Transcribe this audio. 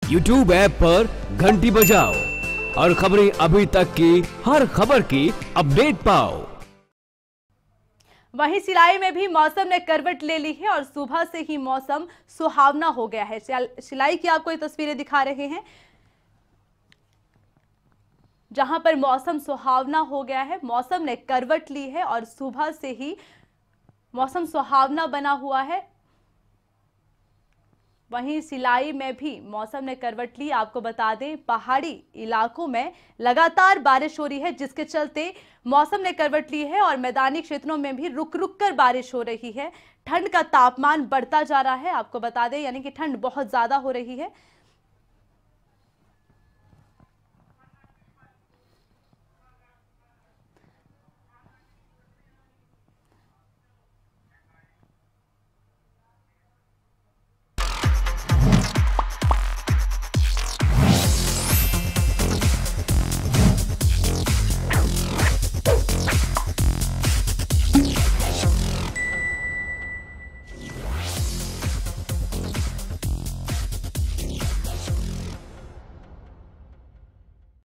YouTube app पर घंटी बजाओ और खबरें अभी तक की हर खबर की अपडेट पाओ। वहीं सिलाई में भी मौसम ने करवट ले ली है और सुबह से ही मौसम सुहावना हो गया है। सिलाई की आपको ये तस्वीरें दिखा रहे हैं जहां पर मौसम सुहावना हो गया है। मौसम ने करवट ली है और सुबह से ही मौसम सुहावना बना हुआ है। वहीं सिलाई में भी मौसम ने करवट ली। आपको बता दें, पहाड़ी इलाकों में लगातार बारिश हो रही है, जिसके चलते मौसम ने करवट ली है और मैदानी क्षेत्रों में भी रुक रुक कर बारिश हो रही है। ठंड का तापमान बढ़ता जा रहा है। आपको बता दें, यानी कि ठंड बहुत ज्यादा हो रही है।